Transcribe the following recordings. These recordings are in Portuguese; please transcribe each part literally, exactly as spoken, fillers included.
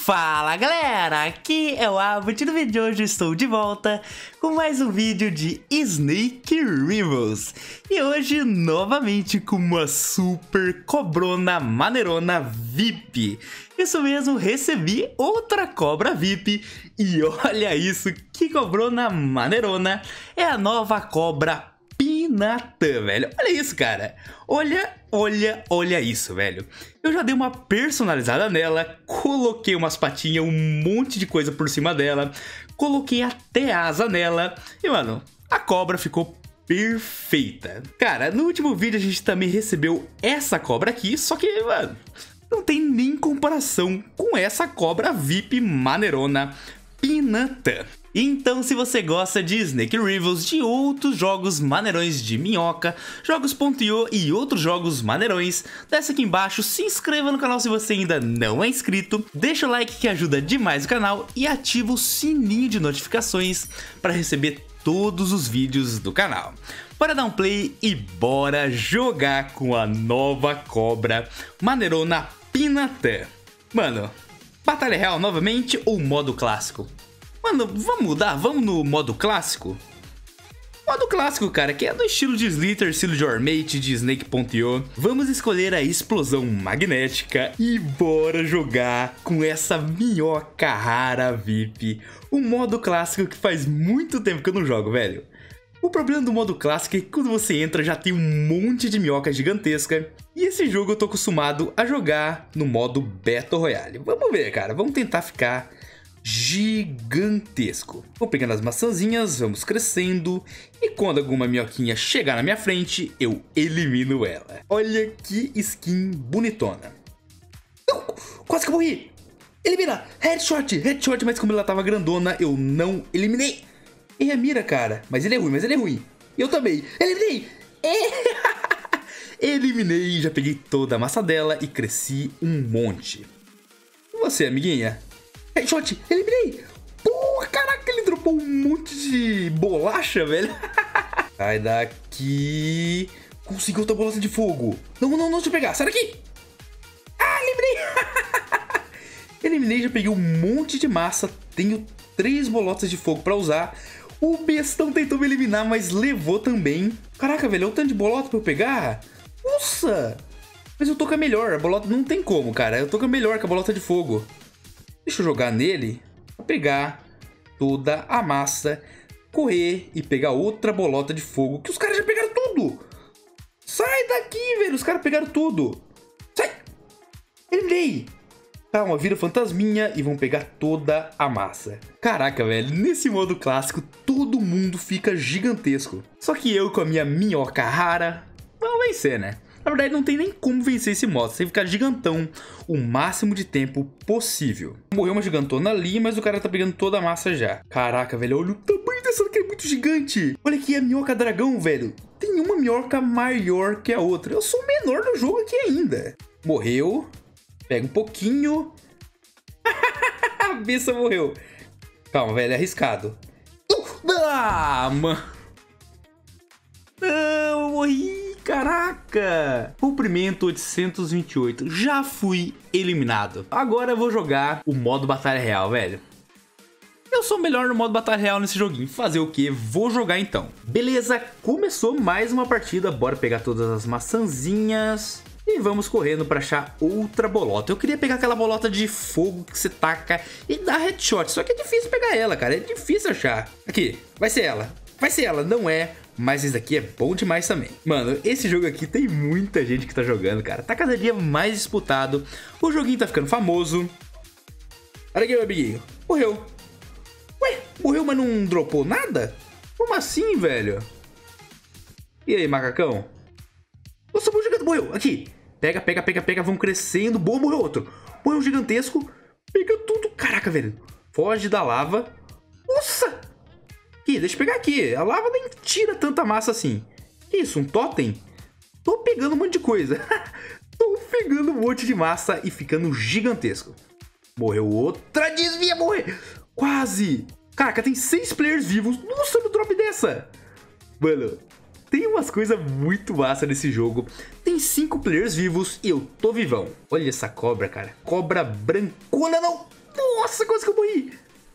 Fala galera, aqui é o Abbott e no vídeo de hoje estou de volta com mais um vídeo de Snake Rivals. E hoje novamente com uma super cobrona maneirona V I P. Isso mesmo, recebi outra cobra V I P e olha isso, que cobrona maneirona, é a nova cobra Pinatã, velho. Olha isso, cara. Olha, olha, olha isso, velho. Eu já dei uma personalizada nela, coloquei umas patinhas, um monte de coisa por cima dela, coloquei até asa nela e, mano, a cobra ficou perfeita. Cara, no último vídeo a gente também recebeu essa cobra aqui, só que, mano, não tem nem comparação com essa cobra V I P maneirona Pinatã. Então, se você gosta de Snake Rivals, de outros jogos maneirões de minhoca, jogos ponto i o e outros jogos maneirões, desce aqui embaixo, se inscreva no canal se você ainda não é inscrito, deixa o like que ajuda demais o canal e ativa o sininho de notificações para receber todos os vídeos do canal. Bora dar um play e bora jogar com a nova cobra maneirona Pinatã. Mano, batalha real novamente ou modo clássico? Mano, vamos mudar? Vamos no modo clássico? Modo clássico, cara, que é do estilo de Slither, estilo de Ormate, de Snake ponto i o. Vamos escolher a explosão magnética e bora jogar com essa minhoca rara V I P. O modo clássico que faz muito tempo que eu não jogo, velho. O problema do modo clássico é que quando você entra já tem um monte de minhoca gigantesca. E esse jogo eu tô acostumado a jogar no modo Battle Royale. Vamos ver, cara, vamos tentar ficar gigantesco. Vou pegando as maçãzinhas, vamos crescendo e quando alguma minhoquinha chegar na minha frente, eu elimino ela. Olha que skin bonitona. Uh, quase que eu morri. Elimina, headshot, headshot, mas como ela tava grandona, eu não eliminei. E a mira, cara, mas ele é ruim, mas ele é ruim. E eu também, eliminei. Eliminei, já peguei toda a massa dela e cresci um monte. E você, amiguinha? Headshot, eliminei! Porra, caraca, ele dropou um monte de bolacha, velho. Sai daqui. Consegui outra bolota de fogo. Não, não, não, deixa eu pegar. Sai daqui. Ah, eliminei. Eliminei, já peguei um monte de massa. Tenho três bolotas de fogo pra usar. O bestão tentou me eliminar, mas levou também. Caraca, velho, olha o tanto de bolota pra eu pegar. Nossa. Mas eu tô com a melhor. A bolota não tem como, cara. Eu tô com a melhor que a bolota de fogo. Deixa eu jogar nele, pegar toda a massa, correr e pegar outra bolota de fogo, que os caras já pegaram tudo. Sai daqui, velho, os caras pegaram tudo. Sai. Eliminei. Calma, vira fantasminha e vão pegar toda a massa. Caraca, velho, nesse modo clássico todo mundo fica gigantesco. Só que eu com a minha minhoca rara, vamos vencer, né? Na verdade, não tem nem como vencer esse modo, você tem que ficar gigantão o máximo de tempo possível. Morreu uma gigantona ali, mas o cara tá pegando toda a massa já. Caraca, velho, olha o tamanho dessa daqui, é muito gigante. Olha aqui a minhoca dragão, velho. Tem uma minhoca maior que a outra. Eu sou o menor do jogo aqui ainda. Morreu. Pega um pouquinho. A besta morreu. Calma, velho, é arriscado. Ah, mano. Não, eu morri. Caraca! Cumprimento oitocentos e vinte e oito. Já fui eliminado. Agora eu vou jogar o modo batalha real, velho. Eu sou melhor no modo batalha real nesse joguinho. Fazer o quê? Vou jogar então. Beleza, começou mais uma partida. Bora pegar todas as maçãzinhas. E vamos correndo pra achar outra bolota. Eu queria pegar aquela bolota de fogo que você taca e dá headshot. Só que é difícil pegar ela, cara. É difícil achar. Aqui, vai ser ela. Vai ser ela, não é. Mas esse daqui é bom demais também. Mano, esse jogo aqui tem muita gente que tá jogando, cara. Tá cada dia mais disputado. O joguinho tá ficando famoso. Olha aqui, meu amiguinho. Morreu. Ué, morreu, mas não dropou nada? Como assim, velho? E aí, macacão? Nossa, morreu gigante. Morreu. Aqui. Pega, pega, pega, pega. Vão crescendo. Boa, morreu outro. Morreu um gigantesco. Pega tudo. Caraca, velho. Foge da lava. Nossa. Aqui, deixa eu pegar aqui. A lava nem tira tanta massa assim. Que isso, um totem? Tô pegando um monte de coisa. Tô pegando um monte de massa e ficando gigantesco. Morreu outra. Desvia, morrer. Quase. Caraca, tem seis players vivos. Nossa, no drop dessa. Mano, tem umas coisas muito massa nesse jogo. Tem cinco players vivos e eu tô vivão. Olha essa cobra, cara. Cobra brancona, não. Nossa, quase que eu morri.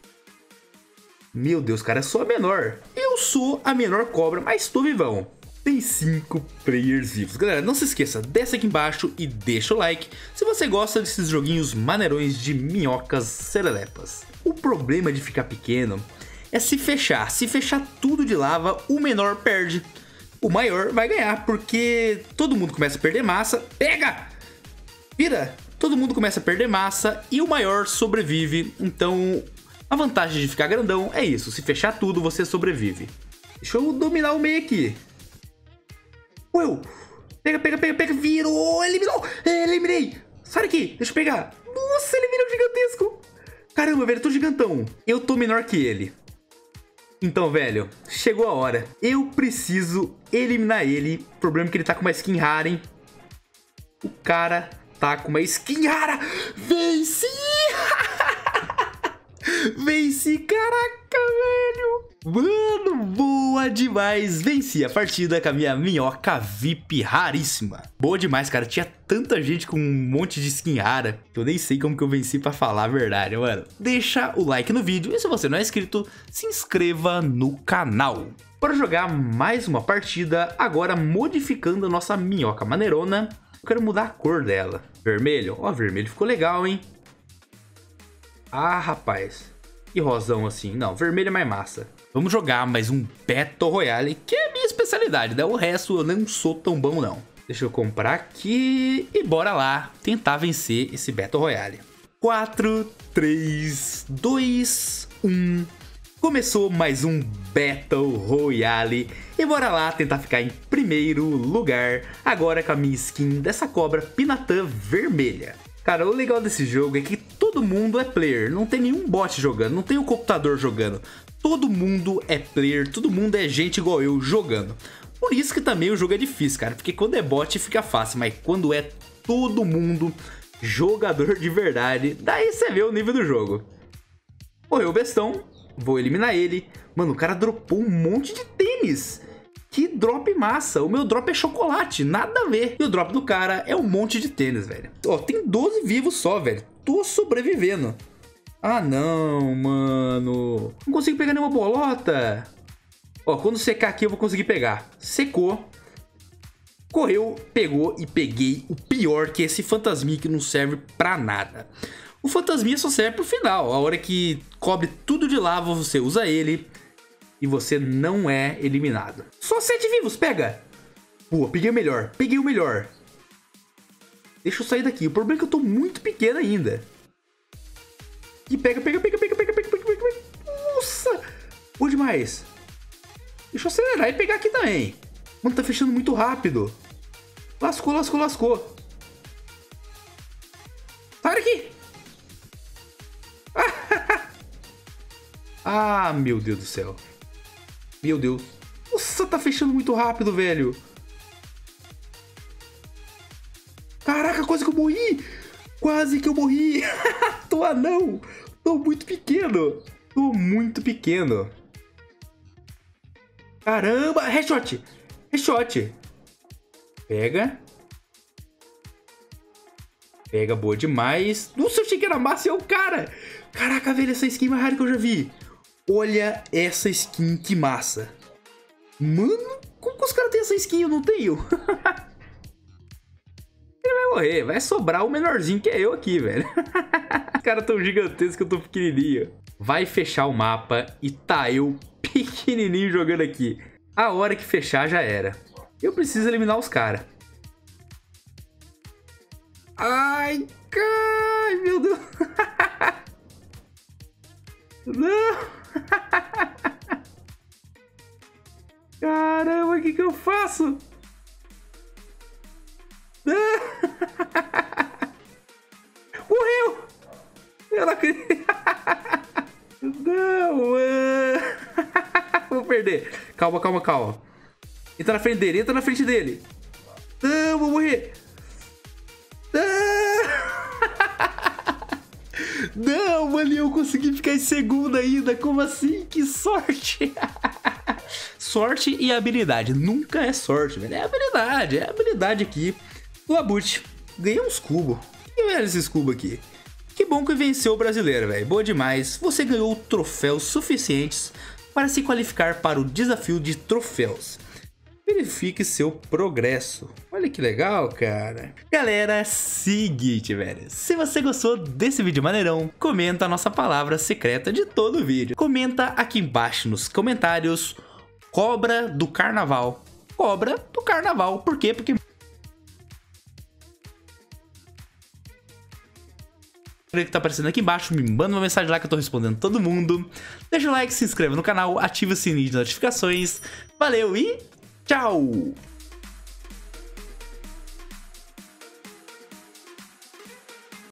Meu Deus, cara, eu sou a menor. Eu sou a menor cobra, mas tô vivão. Tem cinco players vivos. Galera, não se esqueça, desce aqui embaixo e deixa o like se você gosta desses joguinhos maneirões de minhocas serelepas. O problema de ficar pequeno é se fechar. Se fechar tudo de lava, o menor perde. O maior vai ganhar, porque todo mundo começa a perder massa. Pega! Vira! Todo mundo começa a perder massa e o maior sobrevive. Então, a vantagem de ficar grandão é isso. Se fechar tudo, você sobrevive. Deixa eu dominar o meio aqui. Ué, pega, pega, pega, pega. Virou, eliminou. Eliminei. Sai daqui, deixa eu pegar. Nossa, ele virou gigantesco. Caramba, velho, eu tô gigantão. Eu tô menor que ele. Então, velho, chegou a hora. Eu preciso eliminar ele. O problema é que ele tá com uma skin rara, hein? O cara tá com uma skin rara. Venci! Venci, caraca, velho. Mano, boa demais. Venci a partida com a minha minhoca V I P raríssima. Boa demais, cara. Tinha tanta gente com um monte de skin rara que eu nem sei como que eu venci pra falar a verdade, mano. Deixa o like no vídeo e se você não é inscrito, se inscreva no canal. Para jogar mais uma partida, agora modificando a nossa minhoca maneirona. Eu quero mudar a cor dela. Vermelho? Ó, vermelho ficou legal, hein? Ah, rapaz. E rosão assim. Não, vermelho é mais massa. Vamos jogar mais um Battle Royale, que é a minha especialidade, né? O resto eu não sou tão bom, não. Deixa eu comprar aqui e bora lá tentar vencer esse Battle Royale. quatro, três, dois, um... Começou mais um Battle Royale e bora lá tentar ficar em primeiro lugar, agora com a minha skin dessa cobra Pinatã vermelha. Cara, o legal desse jogo é que todo mundo é player, não tem nenhum bot jogando, não tem um computador jogando. Todo mundo é player, todo mundo é gente igual eu jogando. Por isso que também o jogo é difícil, cara, porque quando é bot fica fácil, mas quando é todo mundo jogador de verdade, daí você vê o nível do jogo. Morreu o bestão, vou eliminar ele. Mano, o cara dropou um monte de tênis. Que drop massa, o meu drop é chocolate, nada a ver. E o drop do cara é um monte de tênis, velho. Ó, tem doze vivos só, velho. Tô sobrevivendo. Ah, não, mano. Não consigo pegar nenhuma bolota. Ó, quando secar aqui eu vou conseguir pegar. Secou. Correu, pegou e peguei o pior, que é esse fantasminha que não serve pra nada. O fantasminha só serve pro final. A hora que cobre tudo de lava, você usa ele e você não é eliminado. Só sete vivos, pega. Pô, peguei o melhor, peguei o melhor. Deixa eu sair daqui. O problema é que eu tô muito pequeno ainda. E pega, pega, pega, pega, pega, pega, pega, pega, pega. Nossa! Boa demais. Deixa eu acelerar e pegar aqui também. Mano, tá fechando muito rápido. Lascou, lascou, lascou. Sai daqui. Ah, meu Deus do céu. Meu Deus. Nossa, tá fechando muito rápido, velho. Caraca, quase que eu morri. Quase que eu morri. Tô anão. Tô muito pequeno. Tô muito pequeno. Caramba. Headshot. Headshot. Pega. Pega, boa demais. Nossa, eu achei que era massa e é o cara. Caraca, velho, essa skin é mais rara que eu já vi. Olha essa skin, que massa. Mano, como que os caras têm essa skin? Eu não tenho. Ele vai morrer, vai sobrar o menorzinho que é eu aqui, velho. Os caras tão gigantescos que eu tô pequenininho. Vai fechar o mapa e tá eu pequenininho jogando aqui. A hora que fechar já era. Eu preciso eliminar os caras. Ai, ai, meu Deus. Não. Caramba, o que que eu faço? Morreu! Eu não acredito. Não, mano. Vou perder. Calma, calma, calma. Entra na frente dele, entra na frente dele. Não, vou morrer. Não, mano, eu consegui ficar em segundo ainda. Como assim? Que sorte. Sorte e habilidade. Nunca é sorte, velho. É habilidade. É habilidade aqui. O Abut. Ganhei uns cubos. O que é esses cubos aqui? O Que bom que venceu o brasileiro, velho. Boa demais. Você ganhou troféus suficientes para se qualificar para o desafio de troféus. Verifique seu progresso. Olha que legal, cara. Galera, seguinte, velho. Se você gostou desse vídeo maneirão, comenta a nossa palavra secreta de todo o vídeo. Comenta aqui embaixo nos comentários: cobra do carnaval. Cobra do carnaval. Por quê? Porque... que tá aparecendo aqui embaixo, me manda uma mensagem lá que eu tô respondendo todo mundo. Deixa o like, se inscreva no canal, ativa o sininho de notificações. Valeu e tchau!